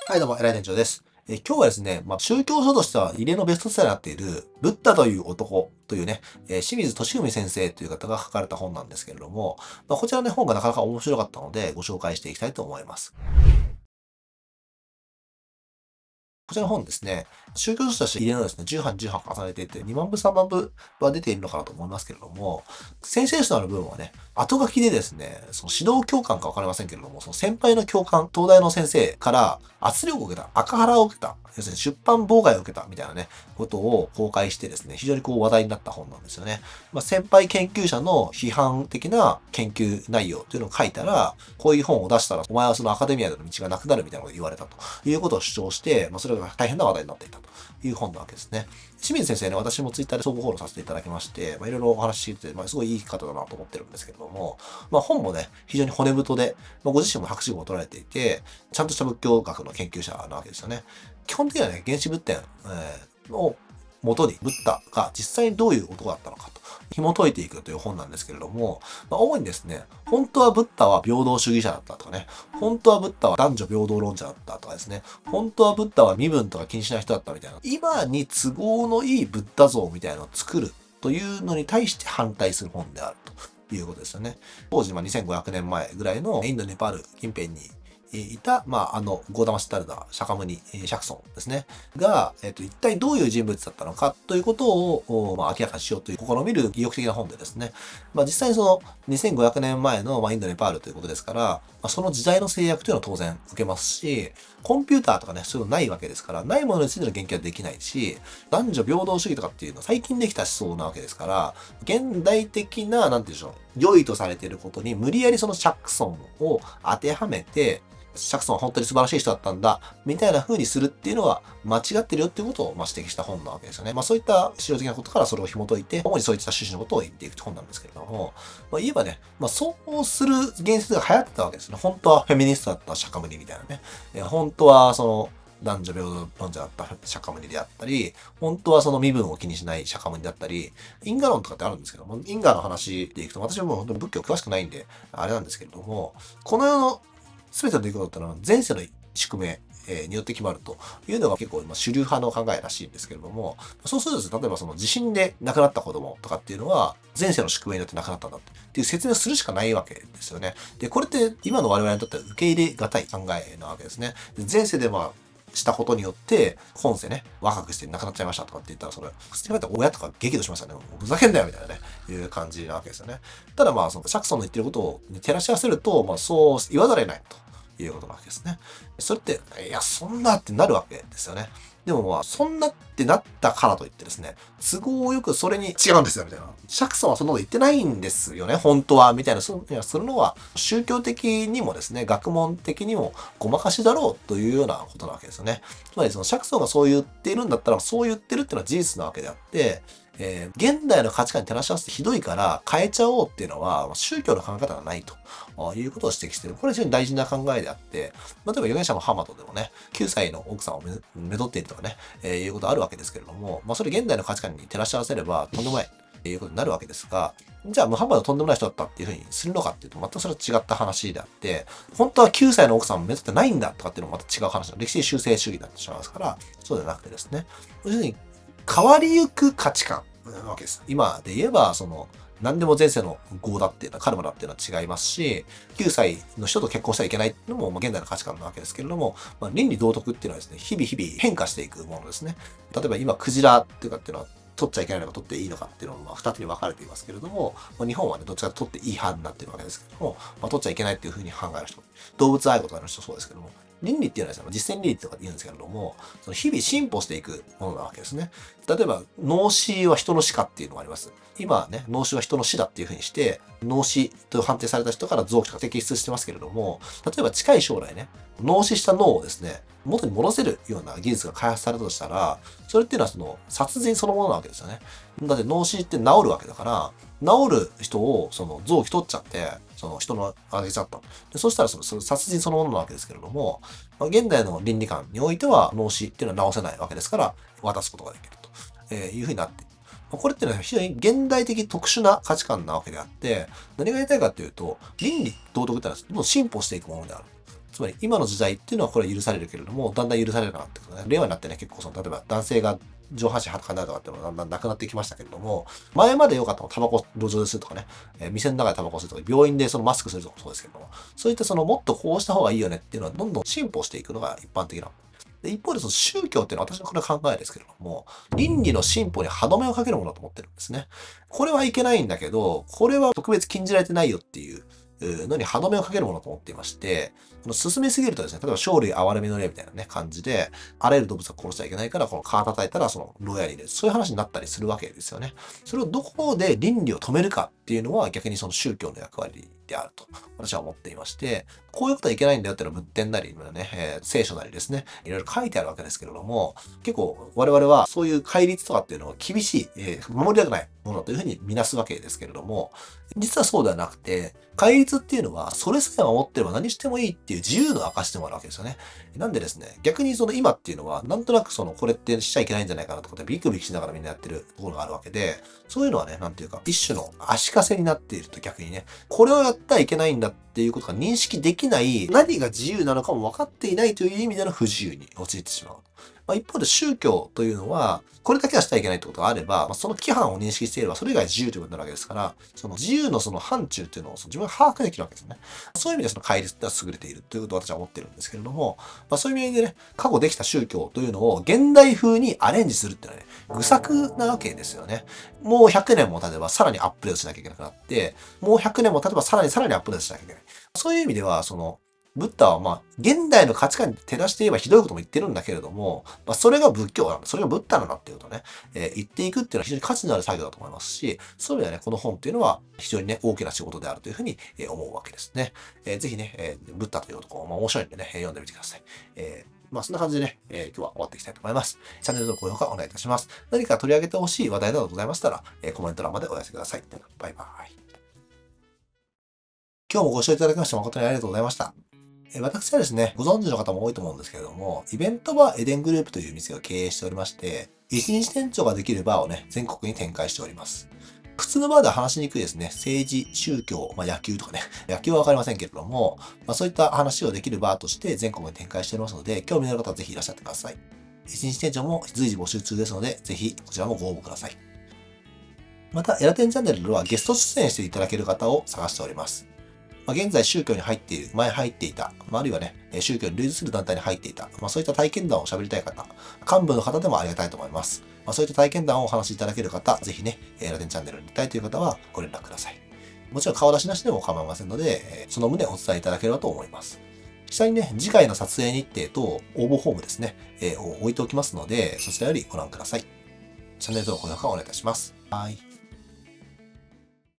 はい、どうも、偉い店長です。今日はですね、宗教書としては異例のベストセラーになっている、ブッダという男というね、清水俊文先生という方が書かれた本なんですけれども、こちらの、本がなかなか面白かったので、ご紹介していきたいと思います。こちらの本ですね、宗教書として異例のですね、10版、10版重ねていて、2万部、3万部は出ているのかなと思いますけれども、先生書の部分はね、後書きでですね、その指導教官かわかりませんけれども、その先輩の教官、東大の先生から圧力を受けた、赤腹を受けた、要するに出版妨害を受けたみたいなね、ことを公開してですね、非常に話題になった本なんですよね。先輩研究者の批判的な研究内容というのを書いたら、こういう本を出したら、お前はそのアカデミアでの道がなくなるみたいなことを言われたということを主張して、それが大変な話題になっていたという本なわけですね。清水先生ね、私もツイッターで相互フォローさせていただきまして、いろいろお話ししてて、すごいいい方だなと思ってるんですけれども、本もね、非常に骨太で、ご自身も博士号を取られていて、ちゃんとした仏教学の研究者なわけですよね。基本的にはね、原始仏典、を元にブッダが実際にどういう男だったのかと紐解いていくという本なんですけれども、主にですね、本当はブッダは平等主義者だったとかね、本当はブッダは男女平等論者だったとかですね、本当はブッダは身分とか気にしない人だったみたいな、今に都合のいいブッダ像みたいなのを作るというのに対して反対する本であるということですよね。当時、2500年前ぐらいのインド、ネパール近辺にいた、ゴーダマ・シッタルダ、シャカムニ、シャクソンですね。が、一体どういう人物だったのかということを、明らかにしようという試みる意欲的な本でですね。実際にその2500年前の、インド、ネパールということですから、その時代の制約というのは当然受けますし、コンピューターとかね、そういうのないわけですから、ないものについての研究はできないし、男女平等主義とかっていうのは最近できた思想なわけですから、現代的な、なんていうんでしょう、良いとされていることに無理やりそのシャクソンを当てはめて、シャクソンは本当に素晴らしい人だったんだ、みたいな風にするっていうのは間違ってるよっていうことを指摘した本なわけですよね。そういった資料的なことからそれを紐解いて、主にそういった趣旨のことを言っていく本なんですけれども、言えばね、そうする現実が流行ってたわけですね。本当はフェミニストだったシャカムニみたいなね。本当はその、男女平等論者だったシャカムニであったり、本当はその身分を気にしないシャカムニだったり、因果論とかってあるんですけども、因果の話でいくと、私はもう本当に仏教詳しくないんで、あれなんですけれども、この世の全ての出来事ってのは前世の宿命によって決まるというのが結構今主流派の考えらしいんですけれども、そうするとですね、例えばその地震で亡くなった子供とかっていうのは前世の宿命によって亡くなったんだっていう説明をするしかないわけですよね。で、これって今の我々にとっては受け入れがたい考えなわけですね。で前世でしたことによって、今世ね、若くして亡くなっちゃいましたとかって言ったら、それ、普通に考えたら親とか激怒しましたね。もうふざけんなよみたいなね、いう感じなわけですよね。ただその、シャクソンの言ってることを照らし合わせると、そう言わざるを得ないと。いうことなわけですね。それって、いや、そんなってなるわけですよね。でもそんなってなったからといってですね、都合よくそれに違うんですよ、みたいな。シャクソンはそんなこと言ってないんですよね、本当は、みたいな、そういうするのは、宗教的にもですね、学問的にもごまかしだろうというようなことなわけですよね。つまりそのシャクソンがそう言っているんだったら、そう言ってるっていうのは事実なわけであって、現代の価値観に照らし合わせてひどいから変えちゃおうっていうのは、宗教の考え方がないということを指摘している。これは非常に大事な考えであって、例えば預言者のハマトでもね、9歳の奥さんをめとっているとかね、いうことあるわけですけれども、それ現代の価値観に照らし合わせればとんでもないということになるわけですが、じゃあムハンマドはとんでもない人だったっていうふうにするのかっていうと、全くそれは違った話であって、本当は9歳の奥さんをめとってないんだとかっていうのもまた違う話の歴史修正主義になってしまいますから、そうではなくてですね、要するに変わりゆく価値観なわけです。今で言えば、何でも前世の業だっていうのは、カルマだっていうのは違いますし、9歳の人と結婚してはいけないっていうのも、現代の価値観なわけですけれども、倫理道徳っていうのはですね、日々変化していくものですね。例えば今、クジラっていうかっていうのは、取っちゃいけないのか取っていいのかっていうのも、二つに分かれていますけれども、日本はね、どっちかと取っていい派になってるわけですけども、取っちゃいけないっていうふうに考える人、動物愛護とかの人そうですけども、倫理っていうのはですね、実践倫理とか言うんですけれども、その日々進歩していくものなわけですね。例えば、脳死は人の死かっていうのがあります。今はね、脳死は人の死だっていうふうにして、脳死と判定された人から臓器とか摘出してますけれども、例えば近い将来ね、脳死した脳をですね、元に戻せるような技術が開発されたとしたら、それっていうのはその殺人そのものなわけですよね。だって脳死って治るわけだから、治る人をその臓器取っちゃって、その人のあげちゃった。でそしたらその殺人そのものなわけですけれども、現代の倫理観においては脳死っていうのは治せないわけですから、渡すことができるというふうになっている。これっていうのは非常に現代的特殊な価値観なわけであって、何が言いたいかっていうと、倫理道徳ってのはどんどん進歩していくものである。 つまり今の時代っていうのはこれは許されるけれども、だんだん許されるかなってことね。令和になってね、結構その、例えば男性が上半身裸になるとかっていうのはだんだんなくなってきましたけれども、前まで良かったのはタバコ路上でするとかね、店の中でタバコするとか、病院でそのマスクするとかもそうですけども、そういったそのもっとこうした方がいいよねっていうのはどんどん進歩していくのが一般的な。で一方でその宗教っていうのは私のこれ考えですけれども、倫理の進歩に歯止めをかけるものだと思ってるんですね。これはいけないんだけど、これは特別禁じられてないよっていうのに歯止めをかけるものと思っていまして、進めすぎるとですね、例えば生類憐れみの例みたいなね、感じで、あらゆる動物は殺しちゃいけないから、この皮叩いたらその牢屋に入れる。そういう話になったりするわけですよね。それをどこで倫理を止めるかっていうのは逆にその宗教の役割であると私は思っていまして、こういうことはいけないんだよっていうのは仏典なり、ね、聖書なりですね、いろいろ書いてあるわけですけれども、結構我々はそういう戒律とかっていうのを厳しい、守りたくないものというふうに見なすわけですけれども、実はそうではなくて、戒律っていうのは、それさえ守ってれば何してもいいっていう自由の証でもあるわけですよね。なんでですね、逆にその今っていうのは、なんとなくそのこれってしちゃいけないんじゃないかなとかってビクビクしながらみんなやってるところがあるわけで、そういうのはね、なんていうか、一種の足かせになっていると逆にね、これをやったらいけないんだっていうことが認識できない、何が自由なのかも分かっていないという意味での不自由に陥ってしまう。一方で宗教というのは、これだけはしちゃいけないってことがあれば、その規範を認識していれば、それ以外自由ということになるわけですから、その自由のその範疇っていうのを自分が把握できるわけですね。そういう意味でその戒律ってのは優れているということを私は思ってるんですけれども、そういう意味でね、過去できた宗教というのを現代風にアレンジするっていうのはね、愚策なわけですよね。もう100年も経てばさらにアップデートしなきゃいけなくなって、もう100年も経てばさらにアップデートしなきゃいけない。そういう意味では、ブッダは現代の価値観に照らして言えばひどいことも言ってるんだけれども、それが仏教なんだ、それがブッダなんだっていうことをね、言っていくっていうのは非常に価値のある作業だと思いますし、そういう意味ではね、この本っていうのは非常にね、大きな仕事であるというふうに思うわけですね。ぜひね、ブッダという男、面白いんでね、読んでみてください。そんな感じでね、今日は終わっていきたいと思います。チャンネル登録、高評価お願いいたします。何か取り上げてほしい話題などございましたら、コメント欄までお寄せください。バイバイ。今日もご視聴いただきまして誠にありがとうございました。私はですね、ご存知の方も多いと思うんですけれども、イベントバーエデングループという店を経営しておりまして、一日店長ができるバーをね、全国に展開しております。普通のバーでは話しにくいですね、政治、宗教、野球とかね、野球はわかりませんけれども、そういった話をできるバーとして全国に展開しておりますので、興味のある方はぜひいらっしゃってください。一日店長も随時募集中ですので、ぜひこちらもご応募ください。また、エラテンチャンネルではゲスト出演していただける方を探しております。現在宗教に入っている、前入っていた、あるいはね、宗教に類似する団体に入っていた、そういった体験談を喋りたい方、幹部の方でもありがたいと思います。そういった体験談をお話しいただける方、ぜひね、ラテンチャンネルに出たいという方はご連絡ください。もちろん顔出しなしでも構いませんので、その旨お伝えいただければと思います。下にね、次回の撮影日程と応募フォームですね、を置いておきますので、そちらよりご覧ください。チャンネル登録、高評価お願いいたします。はい。